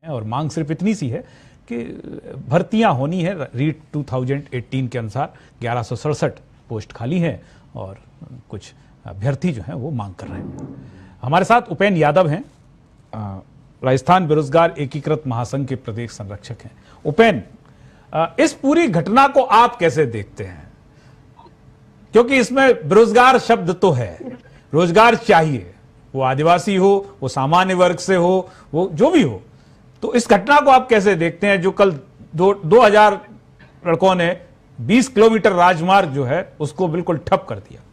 और मांग सिर्फ इतनी सी है कि भर्तियां होनी है। रीट 2018 के अनुसार 1167 पोस्ट खाली हैं और कुछ अभ्यर्थी जो हैं वो मांग कर रहे हैं। हमारे साथ उपेन यादव हैं, राजस्थान बेरोजगार एकीकृत महासंघ के प्रदेश संरक्षक हैं। उपेन, इस पूरी घटना को आप कैसे देखते हैं? क्योंकि इसमें बेरोजगार शब्द तो है, रोजगार चाहिए, वो आदिवासी हो, वो सामान्य वर्ग से हो, वो जो भी हो। तो इस घटना को आप कैसे देखते हैं जो कल 2000 लड़कों ने 20 किलोमीटर राजमार्ग जो है उसको बिल्कुल ठप कर दिया?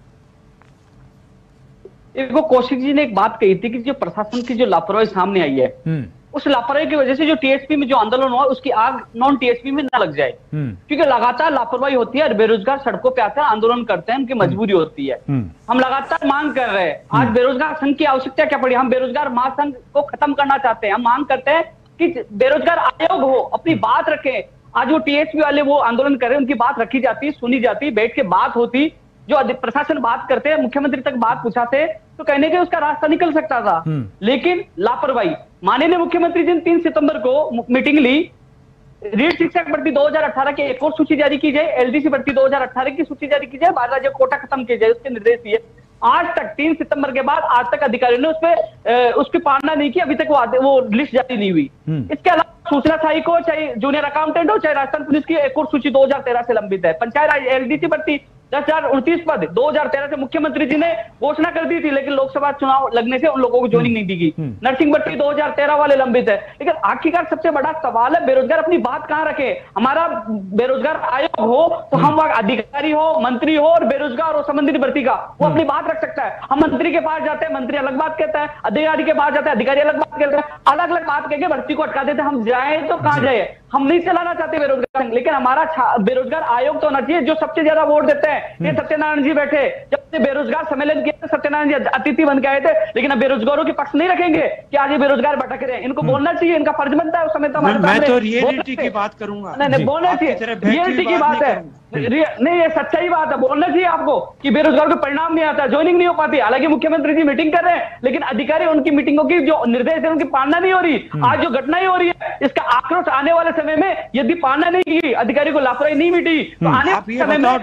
देखो, कौशिक जी ने एक बात कही थी कि जो प्रशासन की जो लापरवाही सामने आई है, उस लापरवाही की वजह से जो टीएसपी में जो आंदोलन हुआ उसकी आग नॉन टीएसपी में ना लग जाए, क्योंकि लगातार लापरवाही होती है और बेरोजगार सड़कों पे आते हैं, आंदोलन करते हैं, उनकी मजबूरी होती है। हम लगातार मांग कर रहे हैं। आज बेरोजगार संघ की आवश्यकता क्या पड़ी? हम बेरोजगार महासंघ को खत्म करना चाहते हैं। हम मांग करते हैं कि बेरोजगार आयोग हो, अपनी बात रखे। आज वो टीएसपी वाले वो आंदोलन कर रहे हैं, उनकी बात रखी जाती, सुनी जाती, बैठ के बात होती, जो प्रशासन बात करते हैं, मुख्यमंत्री तक बात पूछाते तो कहने के उसका रास्ता निकल सकता था। लेकिन लापरवाही। माननीय मुख्यमंत्री जी ने 3 सितंबर को मीटिंग ली, रीट शिक्षक भर्ती 2018 की एक और सूची जारी की जाए, एलडीसी भर्ती 2018 की सूची जारी की जाए, 12 राज्य कोटा खत्म किया जाए, उसके निर्देश दिए। आज तक 3 सितंबर के बाद आज तक अधिकारियों ने उसकी पालना नहीं की, अभी तक वो लिस्ट जारी नहीं हुई। इसके अलावा सूचना सहायक हो, चाहे जूनियर अकाउंटेंट हो, चाहे राजस्थान पुलिस की एक और सूची 2013 से लंबित है। पंचायत राज एलडीसी भर्ती 10,029 पद 2013 से मुख्यमंत्री जी ने घोषणा कर दी थी, लेकिन लोकसभा चुनाव लगने से उन लोगों को ज्वाइनिंग नहीं दी गई। नर्सिंग भर्ती 2013 वाले लंबित है। लेकिन आखिरकार सबसे बड़ा सवाल है, बेरोजगार अपनी बात कहां रखे? हमारा बेरोजगार आयोग हो तो हम वहां अधिकारी हो, मंत्री हो और बेरोजगार हो संबंधित भर्ती का, वो अपनी बात रख सकता है। हम मंत्री के पास जाते हैं, मंत्री अलग बात कहता है, अधिकारी के पास जाते हैं, अधिकारी अलग बात कहते हैं, अलग अलग बात कहकर भर्ती को अटका देते हैं। हम जाए तो कहां जाए? हम नहीं चलाना चाहते बेरोजगार संघ, लेकिन हमारा बेरोजगार आयोग तो होना चाहिए। जो सबसे ज्यादा वोट देते हैं, ये सत्यनारायण जी बैठे, जब से बेरोजगार सम्मेलन किया सत्यनारायण जी अतिथि बन के आए थे, लेकिन अब बेरोजगारों के पक्ष नहीं रखेंगे कि आज ये बेरोजगार भटक रहे हैं। इनको बोलना चाहिए, इनका फर्ज बनता है। उस समय तो मैं तो रियलिटी की बात करूंगा। नहीं, बोलना चाहिए, रियलिटी की बात है। नहीं, ये सच्चाई बात है, बोलना चाहिए आपको कि बेरोजगार को परिणाम नहीं आता, ज्वाइनिंग नहीं हो पाती। हालांकि मुख्यमंत्री जी मीटिंग कर रहे हैं, लेकिन अधिकारी उनकी मीटिंगों की जो निर्देश है उनकी पालना नहीं हो रही। आज जो घटनाएं हो रही है, इसका आक्रोश आने वाले समय में यदि पालना नहीं की, अधिकारी को लापरवाही नहीं मिटी, तो आने वाले समय में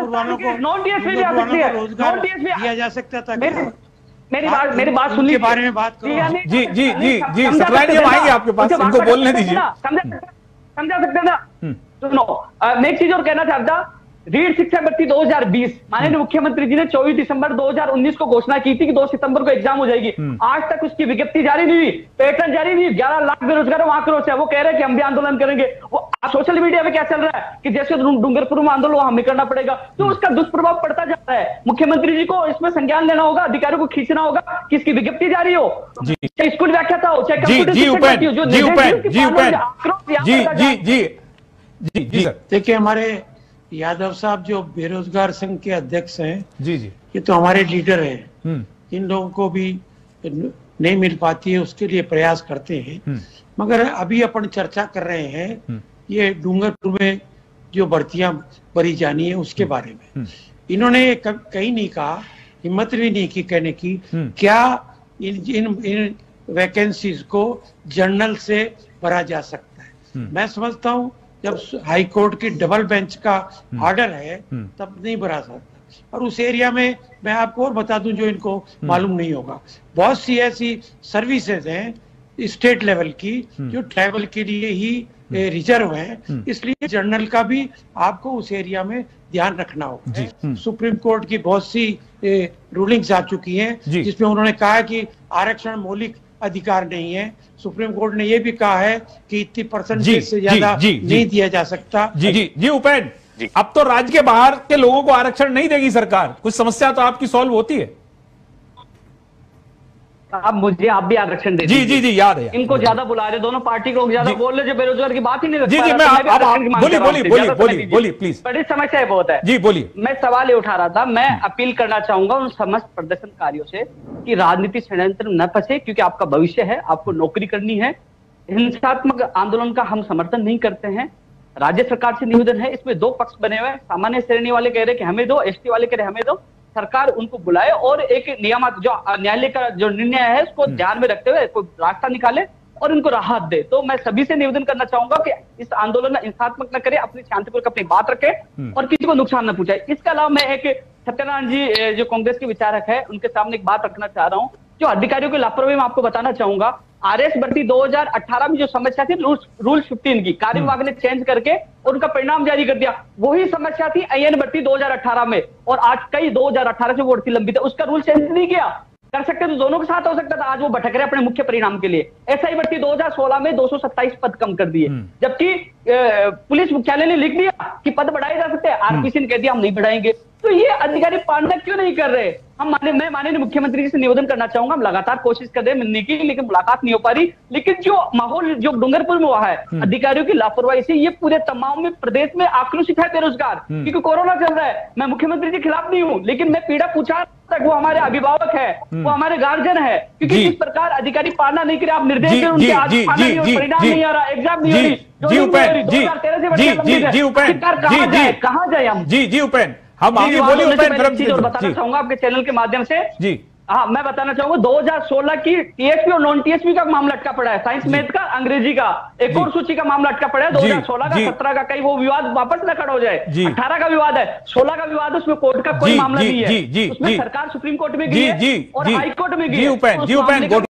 नॉन टीएसपी भी आ सकती है। नॉन टीएसपी दिया जा सकता था। मेरी बात सुनिए, बारे में बात करो। जी जी जी जी सत्यनारायण जी आएंगे आपके पास, इनको बोलने दीजिए। समझा सकते हैं ना? सुनो, मैं एक चीज और कहना चाहता। रीट शिक्षा भर्ती 2020 माननीय मुख्यमंत्री जी ने 24 दिसंबर 2019 को घोषणा की थी कि 2 सितंबर को एग्जाम हो जाएगी। आज तक उसकी विज्ञप्ति जारी नहीं हुई, पैटर्न जारी नहीं हुई। 11 लाख बेरोजगारों में आक्रोश है, वो कह रहे हैं कि हम भी आंदोलन करेंगे। वो सोशल मीडिया में क्या चल रहा है कि जैसे डूंगरपुर में आंदोलन वहां हमें करना पड़ेगा, तो उसका दुष्प्रभाव पड़ता जाता है। मुख्यमंत्री जी को इसमें संज्ञान लेना होगा, अधिकारियों को खींचना होगा कि इसकी विज्ञप्ति जारी हो, चाहे स्कूल व्याख्याता हो, चाहे देखिए, हमारे यादव साहब जो बेरोजगार संघ के अध्यक्ष हैं, जी जी, ये तो हमारे लीडर हैं। इन लोगों को भी नहीं मिल पाती है, उसके लिए प्रयास करते हैं। मगर अभी अपन चर्चा कर रहे हैं ये डूंगरपुर में जो भर्तियां भरी जानी है उसके बारे में। इन्होंने कहीं नहीं कहा, हिम्मत भी नहीं की कहने की क्या इन वैकेंसीज को जर्नल से भरा जा सकता है। मैं समझता हूं जब हाई कोर्ट की डबल बेंच का ऑर्डर है तब नहीं भरा सकता। और उस एरिया में मैं आपको और बता दूं जो इनको मालूम नहीं होगा, बहुत सी ऐसी सर्विसेज हैं स्टेट लेवल की जो ट्राइबल के लिए ही रिजर्व हैं, इसलिए जर्नल का भी आपको उस एरिया में ध्यान रखना होगा। सुप्रीम कोर्ट की बहुत सी रूलिंग्स आ चुकी हैं जिसमें उन्होंने कहा कि आरक्षण मौलिक अधिकार नहीं है। सुप्रीम कोर्ट ने यह भी कहा है कि 80% से ज्यादा नहीं दिया जा सकता। जी उपेन, अब तो राज्य के बाहर के लोगों को आरक्षण नहीं देगी सरकार, कुछ समस्या तो आपकी सॉल्व होती है। आप भी आरक्षण दे। जी याद है। इनको ज्यादा बुला रहे, दोनों पार्टी के लोग ज्यादा बोल रहे, जो बेरोजगार की बात ही नहीं जी मैं बोलिए प्लीज। बड़ी समस्या बहुत है। जी बोलिए। मैं सवाल ये उठा रहा था, मैं अपील करना चाहूंगा उन समस्त प्रदर्शनकारियों से कि राजनीतिक षड्यंत्र न फंसे, क्योंकि आपका भविष्य है, आपको नौकरी करनी है। हिंसात्मक आंदोलन का हम समर्थन नहीं करते हैं। राज्य सरकार से निवेदन है, इसमें 2 पक्ष बने हुए हैं। सामान्य श्रेणी वाले कह रहे कि हमें दो, एसटी वाले कह रहे हमें दो। सरकार उनको बुलाए और एक नियामक जो न्यायालय का जो निर्णय है उसको ध्यान में रखते हुए कोई रास्ता निकाले और इनको राहत दे। तो मैं सभी से निवेदन करना चाहूंगा कि इस आंदोलन में हिंसात्मक न करे, अपनी शांतिपूर्वक अपनी बात रखे और किसी को नुकसान न पहुंचाए। इसके अलावा मैं एक सत्यनारायण जी जो कांग्रेस के विचारक है उनके सामने एक बात रखना चाह रहा हूं। जो अधिकारियों की लापरवाही मैं आपको बताना चाहूंगा, आरएस भर्ती 2018 में जो समस्या थी रूल 15 की, कार्य विभाग ने चेंज करके उनका परिणाम जारी कर दिया। वही समस्या थी आईएन भर्ती 2018 में, और आज कई 2018 से वो भर्ती लंबित है, उसका रूल चेंज नहीं किया। कर सकते तो दोनों के साथ हो सकता था, आज वो भटक रहे अपने मुख्य परिणाम के लिए। एसआई भर्ती 2016 में 227 पद कम कर दिए, जबकि पुलिस मुख्यालय ने लिख दिया कि पद बढ़ाए जा सकते हैं, आरपीसी ने कह दिया हम नहीं बढ़ाएंगे। तो ये अधिकारी पालना क्यों नहीं कर रहे? मैं माननीय मुख्यमंत्री जी से निवेदन करना चाहूंगा, हम लगातार कोशिश कर रहे हैं मिलने की, लेकिन मुलाकात नहीं हो पा रही। लेकिन जो माहौल जो डूंगरपुर में हुआ है अधिकारियों की लापरवाही से, ये पूरे तमाम में प्रदेश में आक्रोशित है बेरोजगार, क्योंकि कोरोना चल रहा है। मैं मुख्यमंत्री जी के खिलाफ नहीं हूं, लेकिन मैं पीड़ा पूछा तक वो हमारे अभिभावक है, वो हमारे गार्जियन है, क्योंकि इस प्रकार अधिकारी पालना नहीं करे, आप निर्देश दें उनके, आज खाना नहीं हो, परिणाम नहीं आ रहा, एग्जाम नहीं हो रही, 2013 से कहां जाए हम? जी उपेंद्र, हम आगे बोलिए उपेंद्र। चीज और बताना चाहूंगा आपके चैनल के माध्यम से जी। हाँ, मैं बताना चाहूंगा 2016 की टीएसपी और नॉन टीएसपी का मामला अटका पड़ा है, साइंस मैथ का, अंग्रेजी का, एक और सूची का मामला अटका पड़ा है 2016 का, 17 का, कहीं वो विवाद वापस न खड़ा हो जाए। 18 का विवाद है, 16 का विवाद, उसमें कोर्ट का कोई मामला नहीं है, उसमें सरकार सुप्रीम कोर्ट में गई है और हाई कोर्ट में गई है।